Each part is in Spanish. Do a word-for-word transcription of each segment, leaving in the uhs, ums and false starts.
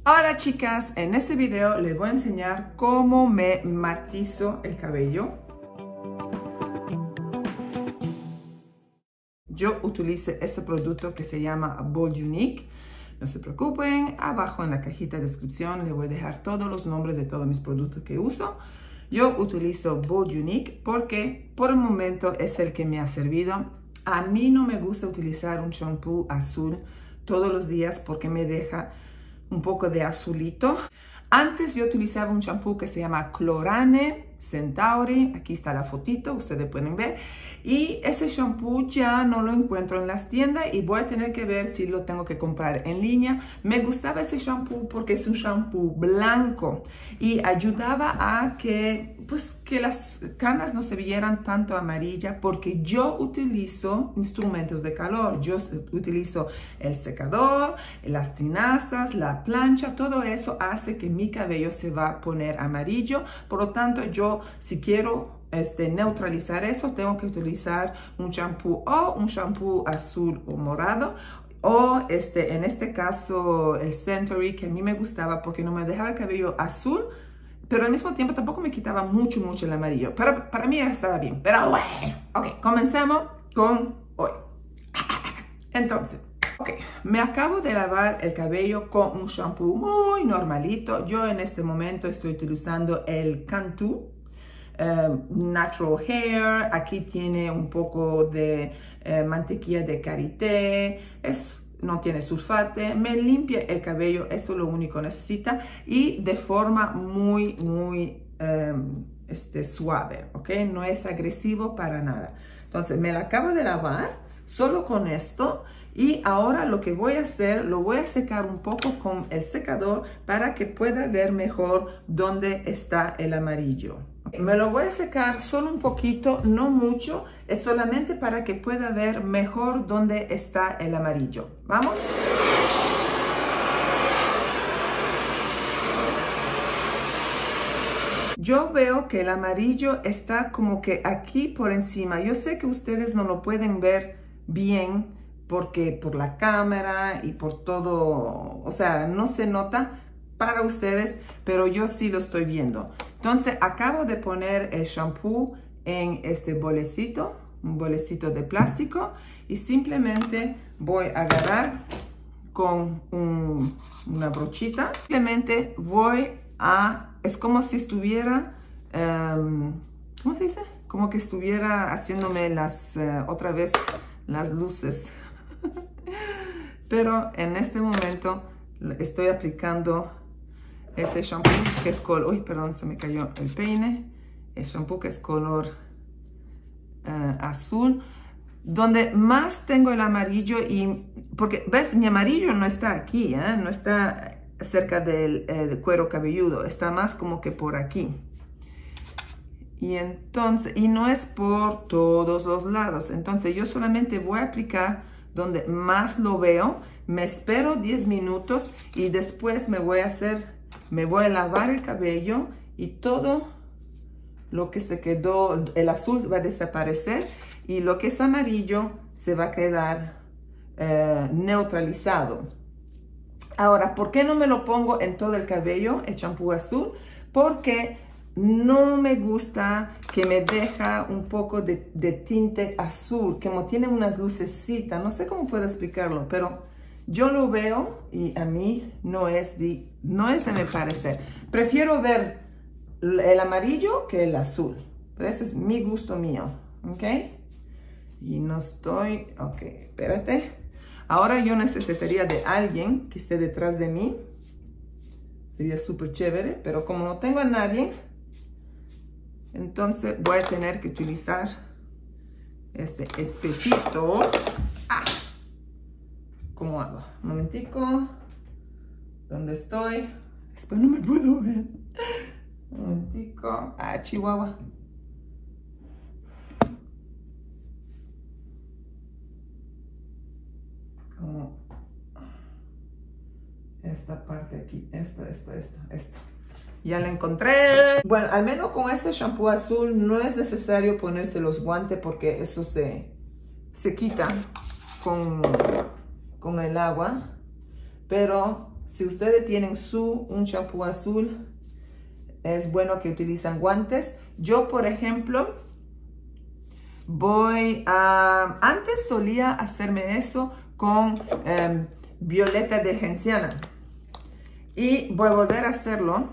Ahora, chicas, en este video les voy a enseñar cómo me matizo el cabello. Yo utilizo este producto que se llama Bold Unique. No se preocupen, abajo en la cajita de descripción les voy a dejar todos los nombres de todos mis productos que uso. Yo utilizo Bold Unique porque por el momento es el que me ha servido. A mí no me gusta utilizar un shampoo azul todos los días porque me deja un poco de azulito. Antes yo utilizaba un shampoo que se llama Chlorane Centauri. Aquí está la fotito, ustedes pueden ver. Y ese shampoo ya no lo encuentro en las tiendas y voy a tener que ver si lo tengo que comprar en línea. Me gustaba ese shampoo porque es un shampoo blanco y ayudaba a que, pues, que las canas no se vieran tanto amarillas, porque yo utilizo instrumentos de calor. Yo utilizo el secador, las tinazas, la plancha, todo eso hace que mi cabello se va a poner amarillo. Por lo tanto, yo si quiero este, neutralizar eso, tengo que utilizar un shampoo o un shampoo azul o morado, o este, en este caso el Century, que a mí me gustaba porque no me dejaba el cabello azul, pero al mismo tiempo tampoco me quitaba mucho, mucho el amarillo. Pero para mí estaba bien. Pero bueno, ok, comencemos con hoy. Entonces, ok, me acabo de lavar el cabello con un shampoo muy normalito. Yo en este momento estoy utilizando el Cantu uh, Natural Hair. Aquí tiene un poco de uh, mantequilla de karité. Es, no tiene sulfate. Me limpia el cabello, eso es lo único que necesita. Y de forma muy, muy um, este, suave, ¿ok? No es agresivo para nada. Entonces, me la acabo de lavar solo con esto. Y ahora lo que voy a hacer, lo voy a secar un poco con el secador para que pueda ver mejor dónde está el amarillo. Me lo voy a secar solo un poquito, no mucho, es solamente para que pueda ver mejor dónde está el amarillo. ¿Vamos? Yo veo que el amarillo está como que aquí por encima. Yo sé que ustedes no lo pueden ver bien, porque por la cámara y por todo, o sea, no se nota para ustedes, pero yo sí lo estoy viendo. Entonces, acabo de poner el shampoo en este bolecito, un bolecito de plástico, y simplemente voy a agarrar con un, una brochita. Simplemente voy a, es como si estuviera, um, ¿cómo se dice? Como que estuviera haciéndome las, uh, otra vez, las luces. Pero en este momento estoy aplicando ese shampoo que es color, uy, perdón, se me cayó el peine, el shampoo que es color uh, azul, donde más tengo el amarillo, y porque ves, mi amarillo no está aquí, ¿eh? No está cerca del, eh, del cuero cabelludo, está más como que por aquí. Y entonces, y no es por todos los lados. Entonces yo solamente voy a aplicar donde más lo veo, me espero diez minutos y después me voy a hacer, me voy a lavar el cabello y todo lo que se quedó, el azul va a desaparecer y lo que es amarillo se va a quedar eh, neutralizado. Ahora, ¿por qué no me lo pongo en todo el cabello, el champú azul? Porque no me gusta que me deja un poco de, de tinte azul, como tiene unas lucecitas, no sé cómo puedo explicarlo, pero yo lo veo y a mí no es de, no es de mi parecer. Prefiero ver el amarillo que el azul, pero eso es mi gusto mío, ¿ok? Y no estoy, ok, espérate. Ahora yo necesitaría de alguien que esté detrás de mí, sería súper chévere, pero como no tengo a nadie, entonces voy a tener que utilizar este espejito. Ah, ¿cómo hago? Un momentico. ¿Dónde estoy? Después no me puedo ver. Un momentico. Ah, Chihuahua. Como esta parte aquí. Esto, esto, esto, esto. Ya la encontré. Bueno, al menos con este shampoo azul no es necesario ponerse los guantes porque eso se, se quita con, con el agua. Pero si ustedes tienen su, un shampoo azul, es bueno que utilizan guantes. Yo, por ejemplo, voy a... Antes solía hacerme eso con eh, violeta de genciana. Y voy a volver a hacerlo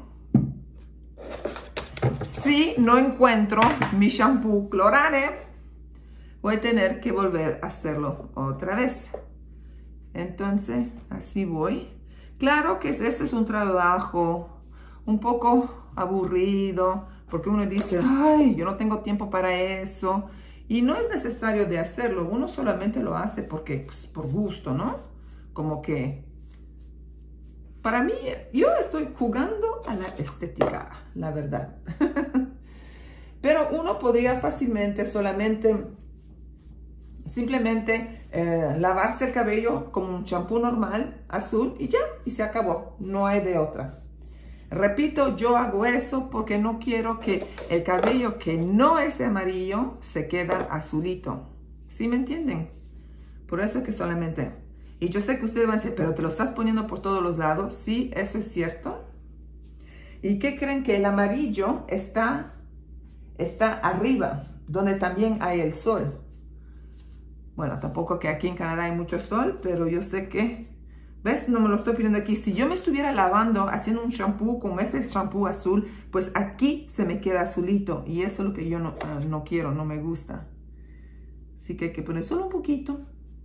si no encuentro mi shampoo Chlorane. Voy a tener que volver a hacerlo otra vez. Entonces, así voy. Claro que ese es un trabajo un poco aburrido, porque uno dice, ay, yo no tengo tiempo para eso. Y no es necesario de hacerlo, uno solamente lo hace porque, pues, por gusto, ¿no? Como que, para mí, yo estoy jugando a la estética, la verdad. Pero uno podría fácilmente solamente, simplemente eh, lavarse el cabello con un champú normal, azul, y ya, y se acabó, no hay de otra. Repito, yo hago eso porque no quiero que el cabello que no es amarillo se quede azulito. ¿Sí me entienden? Por eso es que solamente... Y yo sé que ustedes van a decir, pero te lo estás poniendo por todos los lados. Sí, eso es cierto. ¿Y qué creen? Que el amarillo está, está arriba, donde también hay el sol. Bueno, tampoco que aquí en Canadá hay mucho sol, pero yo sé que... ¿Ves? No me lo estoy poniendo aquí. Si yo me estuviera lavando, haciendo un shampoo con ese shampoo azul, pues aquí se me queda azulito. Y eso es lo que yo no, uh, no quiero, no me gusta. Así que hay que poner solo un poquito.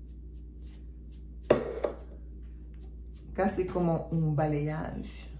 Casi como un balayage.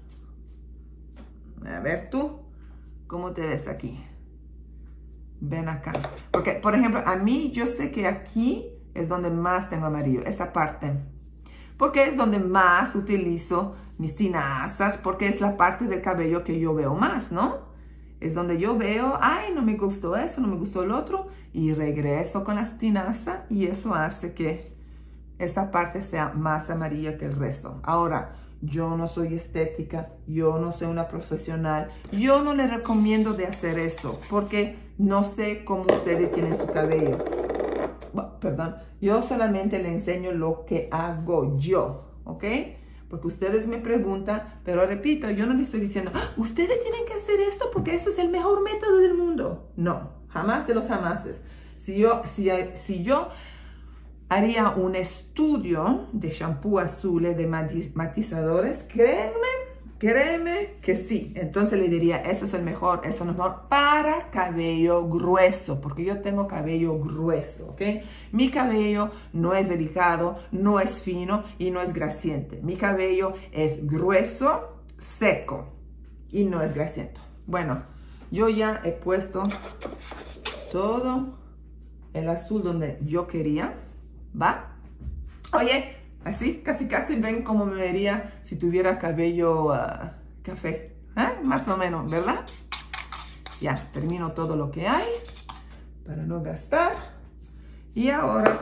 A ver tú, ¿cómo te ves aquí? Ven acá. Porque, por ejemplo, a mí yo sé que aquí es donde más tengo amarillo. Esa parte. Porque es donde más utilizo mis tinazas, porque es la parte del cabello que yo veo más, ¿no? Es donde yo veo, ay, no me gustó eso, no me gustó el otro, y regreso con las tinazas, y eso hace que esa parte sea más amarilla que el resto. Ahora, yo no soy estética, yo no soy una profesional, yo no les recomiendo de hacer eso, porque no sé cómo ustedes tienen su cabello. Perdón, yo solamente le enseño lo que hago yo, ¿ok? Porque ustedes me preguntan, pero repito, yo no les estoy diciendo, ¡ah! Ustedes tienen que hacer esto porque ese es el mejor método del mundo. No, jamás de los jamases. Si yo, si, si yo haría un estudio de shampoo azules, de matizadores, créanme, créeme que sí. Entonces le diría, eso es el mejor, eso es el mejor para cabello grueso, porque yo tengo cabello grueso, ¿ok? Mi cabello no es delicado, no es fino y no es grasiente. Mi cabello es grueso, seco y no es grasiento. Bueno, yo ya he puesto todo el azul donde yo quería, ¿va? Oye, así, casi casi ven como me vería si tuviera cabello uh, café, ¿eh? Más o menos, ¿verdad? Ya, termino todo lo que hay para no gastar. Y ahora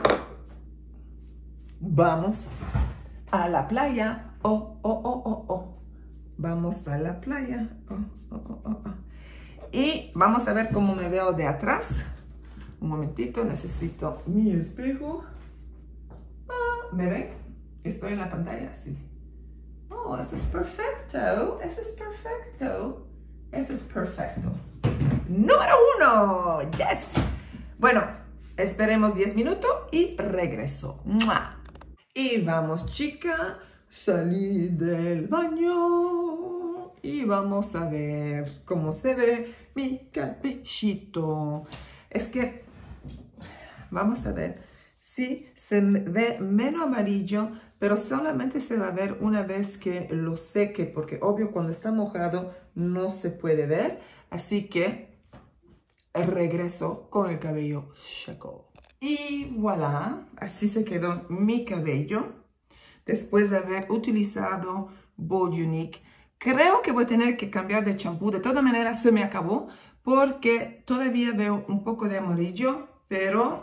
vamos a la playa. Oh, oh, oh, oh, oh. Vamos a la playa. Oh, oh, oh, oh, oh. Y vamos a ver cómo me veo de atrás. Un momentito, necesito mi espejo. Ah, ¿me ven? ¿Estoy en la pantalla? Sí. Oh, eso es perfecto. Eso es perfecto. Eso es perfecto. Número uno. Yes. Bueno, esperemos diez minutos y regreso. ¡Mua! Y vamos, chica. Salí del baño. Y vamos a ver cómo se ve mi cabellito. Es que, vamos a ver. Sí, se ve menos amarillo, pero solamente se va a ver una vez que lo seque, porque obvio cuando está mojado no se puede ver. Así que regreso con el cabello seco. Y voilà, así se quedó mi cabello después de haber utilizado Bold Unique. Creo que voy a tener que cambiar de champú. De todas maneras se me acabó porque todavía veo un poco de amarillo, pero...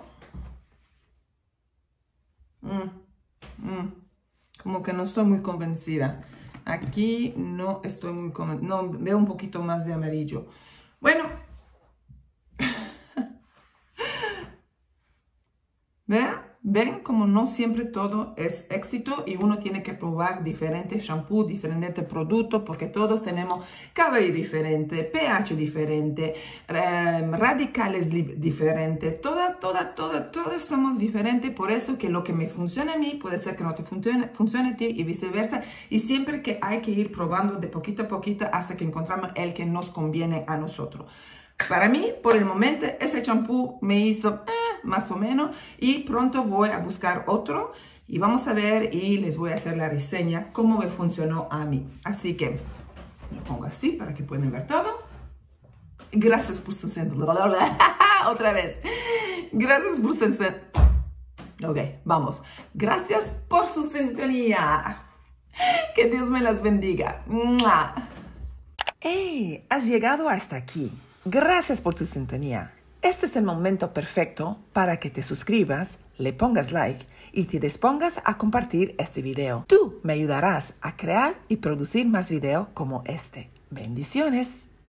Mm, mm, como que no estoy muy convencida. Aquí no estoy muy convencida. No, veo un poquito más de amarillo. Bueno. ¿Vean? ven como no siempre todo es éxito y uno tiene que probar diferentes shampoos, diferentes productos, porque todos tenemos cabello diferente, pH diferente, eh, radicales diferentes, toda, toda, toda, todos somos diferentes, por eso que lo que me funciona a mí puede ser que no te funcione, funcione a ti y viceversa, y siempre que hay que ir probando de poquito a poquito hasta que encontramos el que nos conviene a nosotros. Para mí, por el momento, ese champú me hizo eh, más o menos y pronto voy a buscar otro y vamos a ver y les voy a hacer la reseña cómo me funcionó a mí. Así que lo pongo así para que puedan ver todo. Gracias por su sintonía. Otra vez. Gracias por su sintonía. Ok, vamos. Gracias por su sintonía. Que Dios me las bendiga. ¡Hey! Has llegado hasta aquí. Gracias por tu sintonía. Este es el momento perfecto para que te suscribas, le pongas like y te dispongas a compartir este video. Tú me ayudarás a crear y producir más videos como este. Bendiciones.